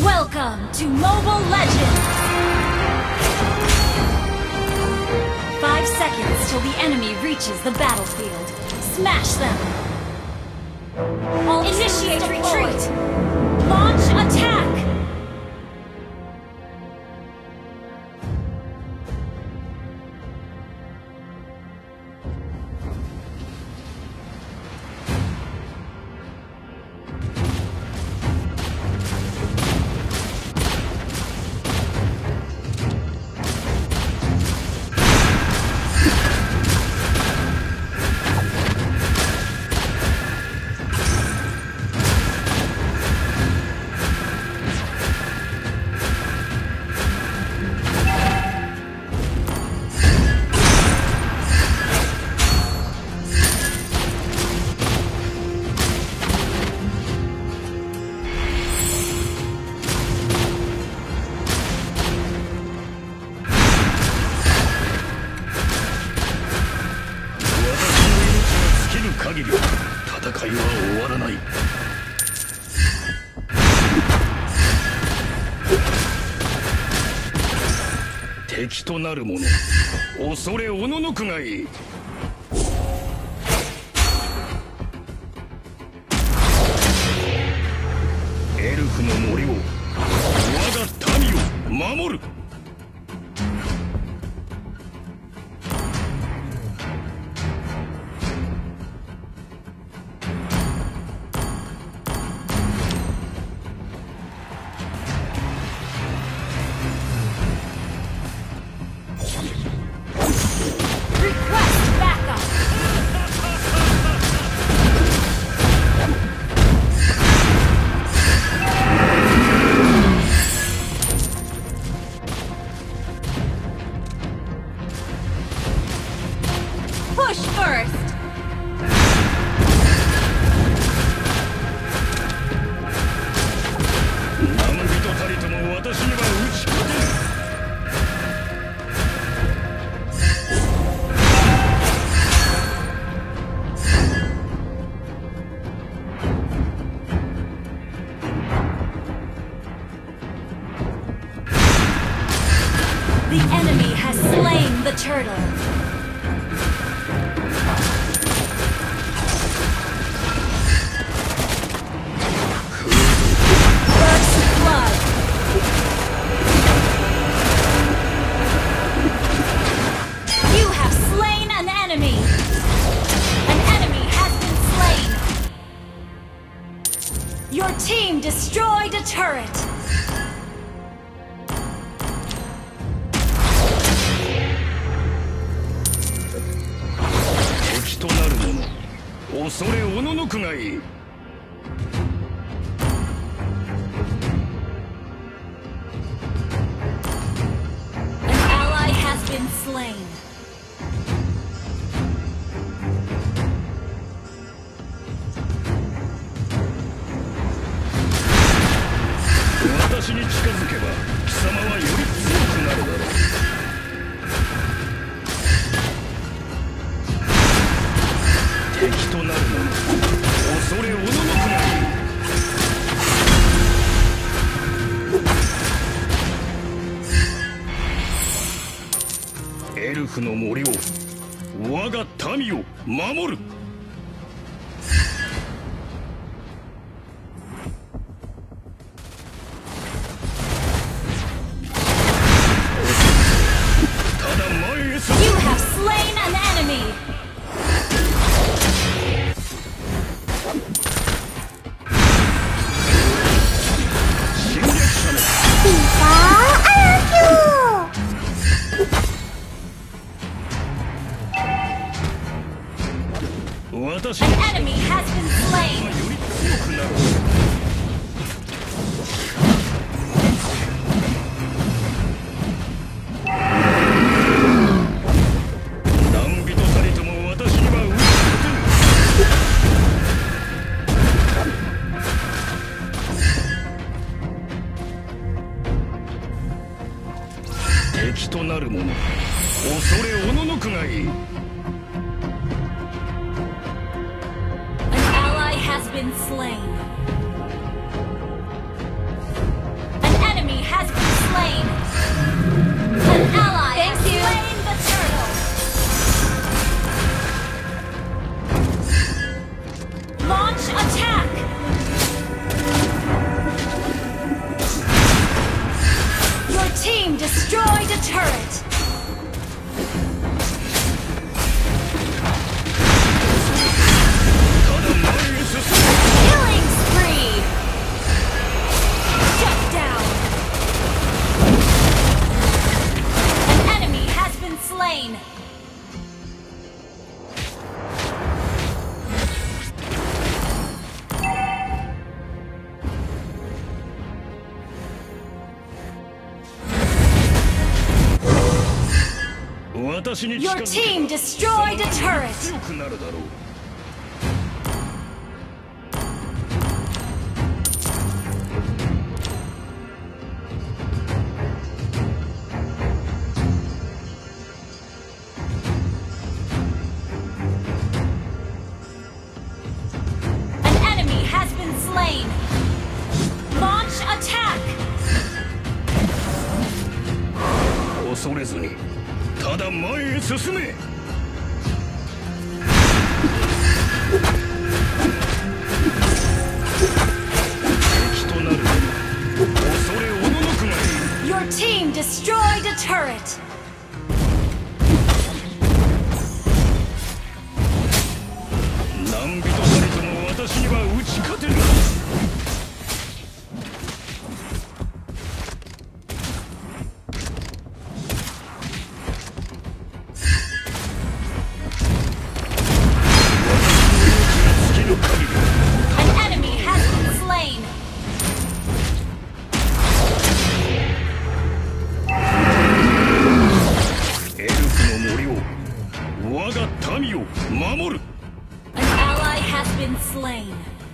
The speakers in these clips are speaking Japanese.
Welcome to Mobile Legends! 5 seconds till the enemy reaches the battlefield. Smash them! Initiate retreat! Launch attack! 限り戦いは終わらない。敵となる者、恐れおののくがいい。エルフの森を、我が民を守る。 Push first! The enemy has slain the turtle. Your team destroyed a turret! 敵となる者、恐れおののくがいい。 An ally has been slain. 私に近づけば貴様はより強くなるだろう。敵となる者、恐れおののくがいい。エルフの森を、我が民を守る。 You have slain an enemy! An enemy has been slain! 敵となる者、恐れおののくがいい。 An ally has been slain. destroyed a turret! Killing spree! Shut down! An enemy has been slain! Your team destroyed a turret! An enemy has been slain! Launch attack! 恐れずにただ前へ進め。敵となる恐れおののくがいい。 Your team destroyed a turret! 何人たりとも私には打ち勝てぬ。 An ally has been slain.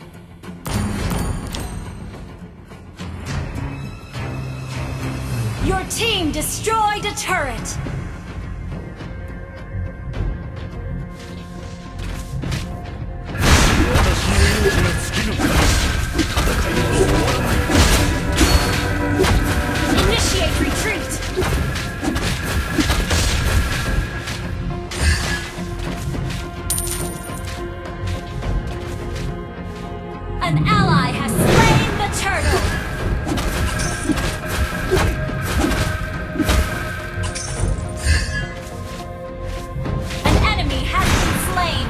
Your team destroyed a turret. Initiate retreat. An ally has slain the turtle! An enemy has been slain!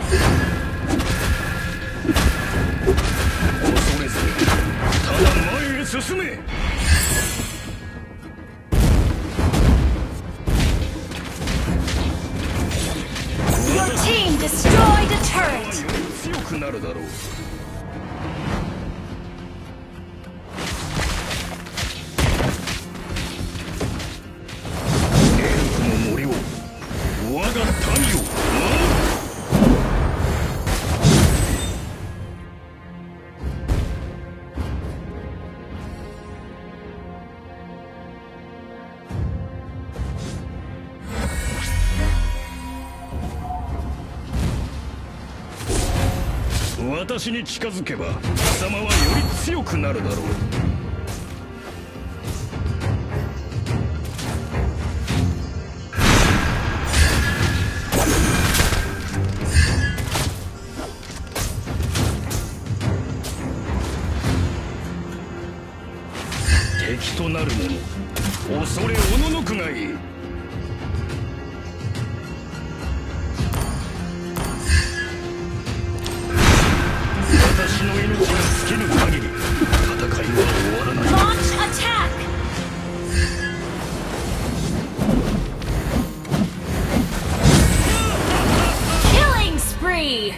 Your team destroyed a turret! 強くなるだろう。 私に近づけば貴様はより強くなるだろう。敵となる者恐れおののくがいい。 私の命が尽きる限り戦いは終わらない。 Launch attack! Killing spree!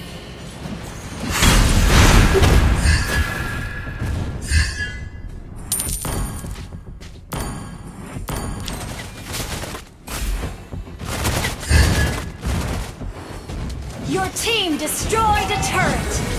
Your team destroyed a turret!